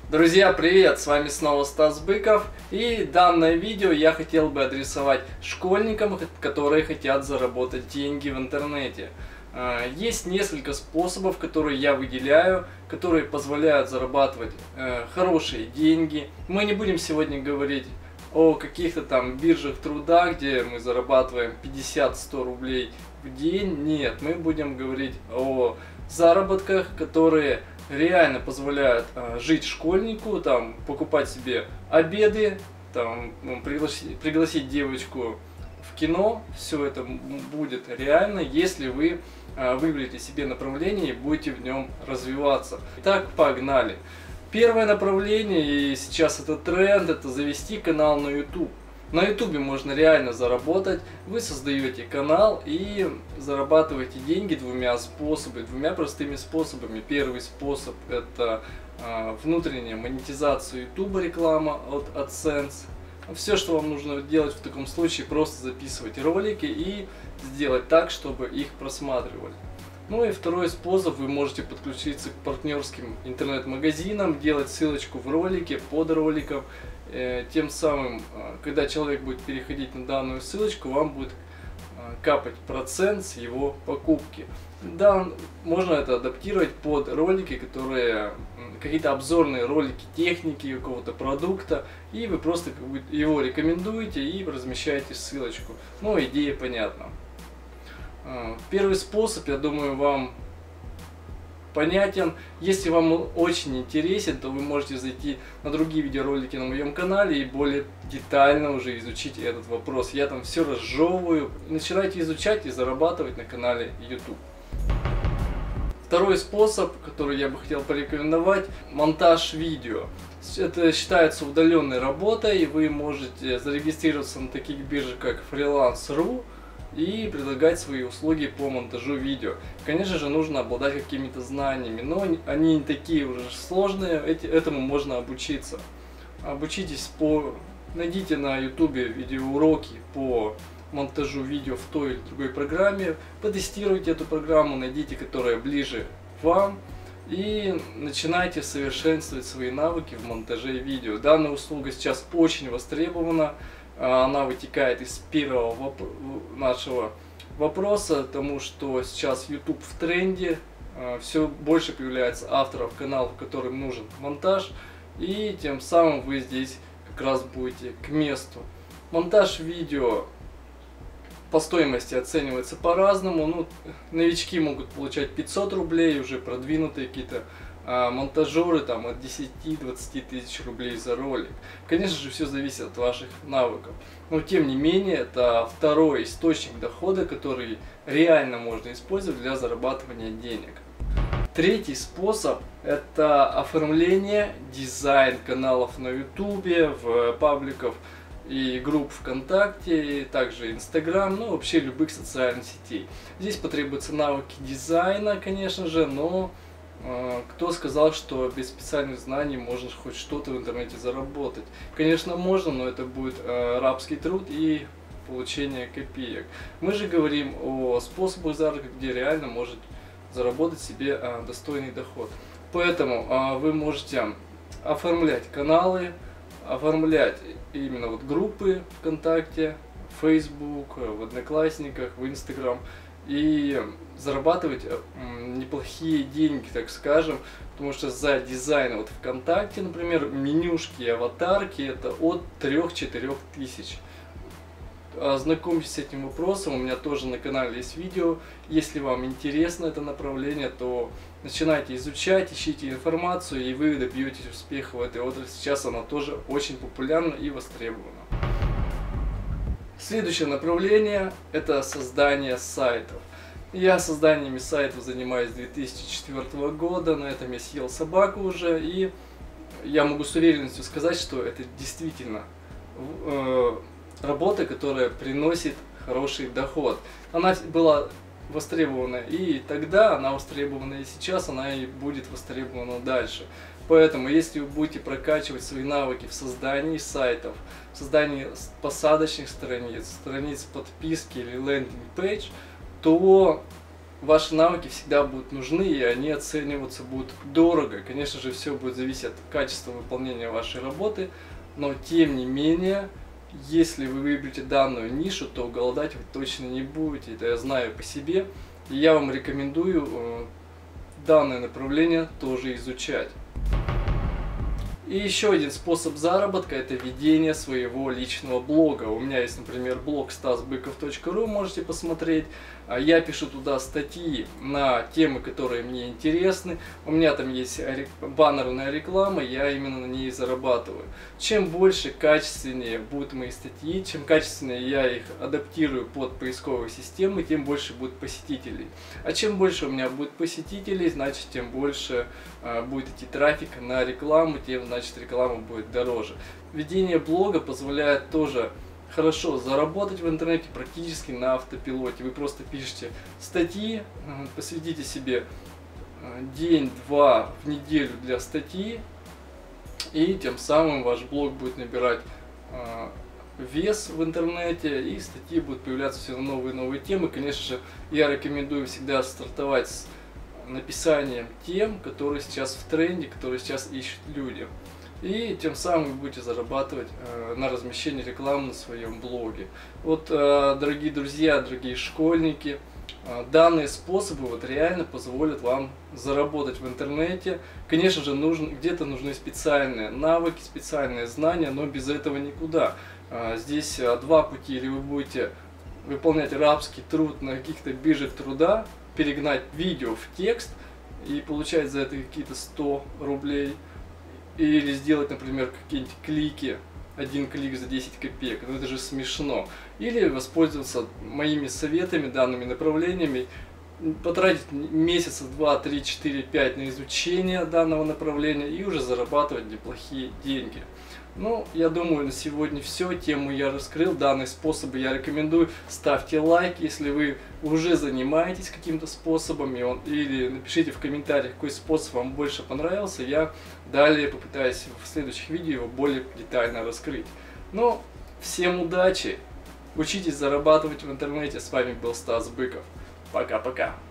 Друзья, привет! С вами снова Стас Быков, и данное видео я хотел бы адресовать школьникам, которые хотят заработать деньги в интернете. Есть несколько способов, которые я выделяю, которые позволяют зарабатывать хорошие деньги. Мы не будем сегодня говорить о каких-то там биржах труда, где мы зарабатываем 50-100 рублей в день. Нет, мы будем говорить о заработках, которые реально позволяют жить школьнику, там, покупать себе обеды, там, пригласить девочку в кино. Все это будет реально, если вы выберете себе направление и будете в нем развиваться. Итак, погнали. Первое направление, и сейчас это тренд, это завести канал на YouTube. На YouTube можно реально заработать. Вы создаете канал и зарабатываете деньги двумя простыми способами. Первый способ — это внутренняя монетизация YouTube, реклама от AdSense. Все, что вам нужно делать в таком случае, просто записывать ролики и сделать так, чтобы их просматривали. Ну и второй способ, вы можете подключиться к партнерским интернет-магазинам, делать ссылочку в ролике, под роликом. Тем самым, когда человек будет переходить на данную ссылочку, вам будет капать процент с его покупки. Да, можно это адаптировать под ролики, которые какие-то обзорные ролики техники какого-то продукта, и вы просто его рекомендуете и размещаете ссылочку. Ну, идея понятна. Первый способ, я думаю, вам понятен. Если вам очень интересен, то вы можете зайти на другие видеоролики на моем канале и более детально уже изучить этот вопрос. Я там все разжевываю. Начинайте изучать и зарабатывать на канале YouTube. Второй способ, который я бы хотел порекомендовать — монтаж видео. Это считается удаленной работой, и вы можете зарегистрироваться на таких биржах, как Freelance.ru, и предлагать свои услуги по монтажу видео. Конечно же, нужно обладать какими-то знаниями, но они не такие уже сложные, этому можно обучиться. Найдите на YouTube видеоуроки по монтажу видео в той или другой программе, потестируйте эту программу, найдите, которая ближе вам, и начинайте совершенствовать свои навыки в монтаже видео. Данная услуга сейчас очень востребована. Она вытекает из первого нашего вопроса, потому что сейчас YouTube в тренде, все больше появляется авторов каналов, которым нужен монтаж, и тем самым вы здесь как раз будете к месту. Монтаж видео по стоимости оценивается по-разному. Ну, новички могут получать 500 рублей, уже продвинутые какие-то монтажеры там от 10-20 тысяч рублей за ролик. Конечно же, все зависит от ваших навыков. Но тем не менее, это второй источник дохода, который реально можно использовать для зарабатывания денег. Третий способ — это оформление, дизайн каналов на YouTube, в пабликов и групп ВКонтакте, и также Инстаграм, ну вообще любых социальных сетей. Здесь потребуются навыки дизайна, конечно же, но кто сказал, что без специальных знаний можно хоть что-то в интернете заработать? Конечно, можно, но это будет рабский труд и получение копеек. Мы же говорим о способах заработка, где реально может заработать себе достойный доход. Поэтому вы можете оформлять каналы, оформлять именно вот группы ВКонтакте, Facebook, в Одноклассниках, в Инстаграм, и зарабатывать неплохие деньги, так скажем, потому что за дизайн вот ВКонтакте, например, менюшки и аватарки — это от 3-4 тысяч. Ознакомьтесь с этим вопросом, у меня тоже на канале есть видео. Если вам интересно это направление, то начинайте изучать, ищите информацию, и вы добьетесь успеха в этой отрасли. Сейчас она тоже очень популярна и востребована. Следующее направление — это создание сайтов. Я созданиями сайтов занимаюсь с 2004 года, на этом я съел собаку уже, и я могу с уверенностью сказать, что это действительно работа, которая приносит хороший доход. Она была востребована и тогда, она востребована и сейчас, она и будет востребована дальше. Поэтому, если вы будете прокачивать свои навыки в создании сайтов, в создании посадочных страниц, страниц подписки или лендинг-пейдж, то ваши навыки всегда будут нужны, и они оцениваться будут дорого. Конечно же, все будет зависеть от качества выполнения вашей работы, но тем не менее, если вы выберете данную нишу, то голодать вы точно не будете. Это я знаю по себе, и я вам рекомендую данное направление тоже изучать. И еще один способ заработка — это ведение своего личного блога. У меня есть, например, блог stasbykov.ru, можете посмотреть. Я пишу туда статьи на темы, которые мне интересны. У меня там есть баннерная реклама, я именно на ней зарабатываю. Чем больше, качественнее будут мои статьи, чем качественнее я их адаптирую под поисковые системы, тем больше будет посетителей. А чем больше у меня будет посетителей, значит, тем больше будет идти трафик на рекламу, тем, значит, реклама будет дороже. Ведение блога позволяет тоже хорошо заработать в интернете практически на автопилоте. Вы просто пишете статьи, посвятите себе день-два в неделю для статьи, и тем самым ваш блог будет набирать вес в интернете, и статьи будут появляться все новые и новые темы. Конечно же, я рекомендую всегда стартовать с написанием тем, которые сейчас в тренде, которые сейчас ищут люди. И тем самым вы будете зарабатывать на размещении рекламы на своем блоге. Вот, дорогие друзья, дорогие школьники, данные способы вот реально позволят вам заработать в интернете. Конечно же, где-то нужны специальные навыки, специальные знания, но без этого никуда. Здесь два пути: или вы будете выполнять рабский труд на каких-то биржах труда, перегнать видео в текст и получать за это какие-то 100 рублей, или сделать, например, какие-нибудь клики, один клик за 10 копеек, ну это же смешно. Или воспользоваться моими советами, данными направлениями, потратить месяцев 2, 3, 4, 5 на изучение данного направления и уже зарабатывать неплохие деньги. Ну, я думаю, на сегодня все. Тему я раскрыл, данные способы я рекомендую. Ставьте лайк, если вы уже занимаетесь каким-то способом, или напишите в комментариях, какой способ вам больше понравился. Я далее попытаюсь в следующих видео его более детально раскрыть. Ну, всем удачи! Учитесь зарабатывать в интернете. С вами был Стас Быков. Пока-пока.